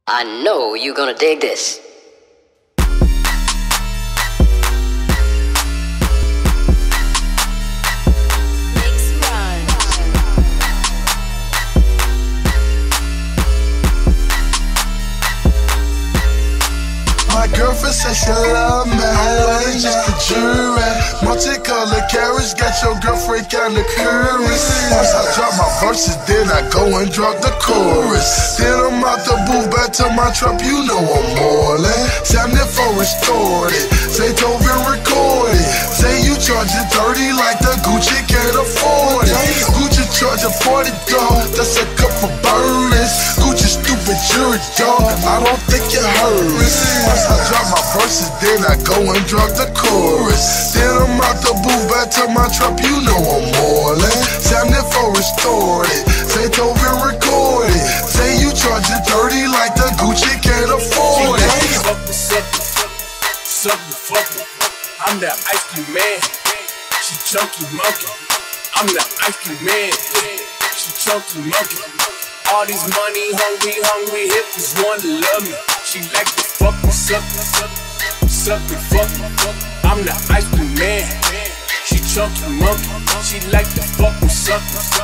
I know you're gonna dig this. My girlfriend says she love me, I ain't just a jury. Multicolored carriage got your girlfriend kinda curious. Once I drop my verses, then I go and drop the chorus. Then I'm out the booth, back to my trap, you know I'm moreling. Sounding for restored it, say Tovin record it. Say you charge it 30 like the Gucci can't afford it. Gucci charge a 40 dog, that's a cup for burners. Gucci stupid, you're a dog, I don't think you heard it. Once I drop my verses, then I go and drop the chorus. Then I'm out the booth, back to my trap, you know I'm moreling. Sounding for restored it, say Tovin record it. Say you charge it 30 like the Gucci can't afford it. Sucker, I'm that ice cream man. She chunky monkey. I'm that ice cream man. She chunky monkey. All these money hungry hippies wanna love me. She like to fuck me, suck me, fuck me. I'm the ice cream man. She chunky monkey. She like to fuck me, suck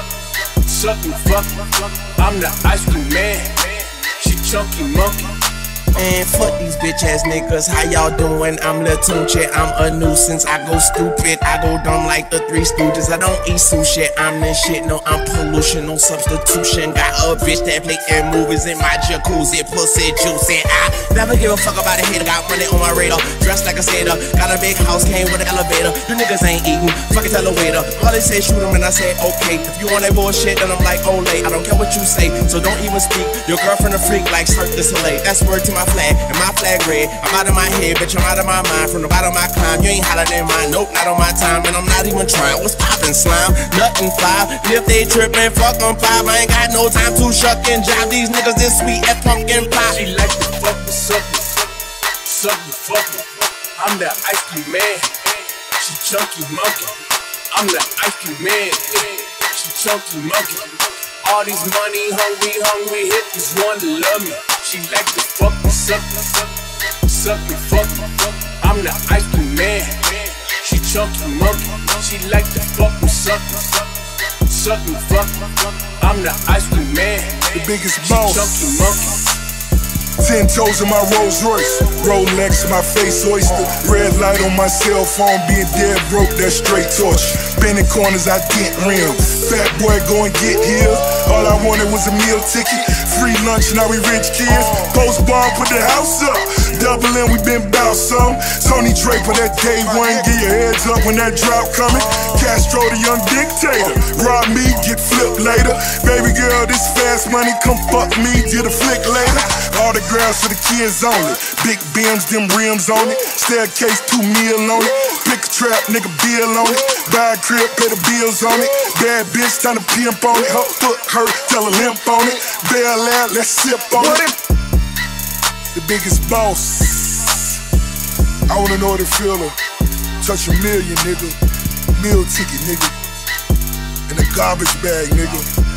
me, fuck me. I'm the ice cream man. She chunky monkey. Man, fuck these bitch ass niggas, how y'all doing? I'm Lil Tunechi, I'm a nuisance. I go stupid, I go dumb like the Three Stooges. I don't eat sushi, I'm the shit, no, I'm pollution, no substitution. Got a bitch that play air movies in my jacuzzi, pussy juicy. I never give a fuck about a hater, got money on my radar. Dressed like a sailor, got a big house, came with an elevator. You niggas ain't eating, fucking tell the waiter. All they say shoot him and I say okay. If you want that bullshit, then I'm like Olay. I don't care what you say, so don't even speak. Your girlfriend a freak like Cirque du Soleil. That's word to my flag, and my flag red. I'm out of my head, bitch, I'm out of my mind. From the bottom of my climb, you ain't hotter than mine. Nope, not on my time, and I'm not even trying. What's poppin', slime? Nothing 5. If they trippin', fuck them 5. I ain't got no time to shuck and jive. These niggas this sweet as pumpkin pie. She like to fuck me, suck me, fuck me. I'm that ice cream man. She chunky monkey. I'm that ice cream man. She chunky monkey. All these money hungry hippies wanna love me. She like to fuck me, suck me, fuck me. I'm the ice cream man. She chunky monkey. She like to fuck me, suck me, fuck me. I'm the ice cream man. The biggest boss. Chunky monkey. 10 toes in my Rolls Royce, Rolex, my face oyster. Red light on my cell phone, being dead broke, that's straight torture. Bending corners, I dent rims. Fat boy go and get heels. All I wanted was a meal ticket. Free lunch, now we rich kids. Post bar, put the house up. Doubling, we been bout some. Tony Draper, that day one, get your heads up when that drop coming. Castro, the young dictator. Rob me, get flipped later. Baby girl, this fast money, come fuck me, get a flick later. Autographs for the kids only. Big Benz, them rims on it. Staircase, 2 mil on it. Pick a trap, nigga, bill on it. Buy a crib, pay the bills on it. Bad bitch, time to pimp on it. Her foot hurt, tell her limp on it. Bail out, let's sip on it. The biggest boss. I wanna know what it feel to touch a million, nigga. Meal ticket, nigga. In a garbage bag, nigga.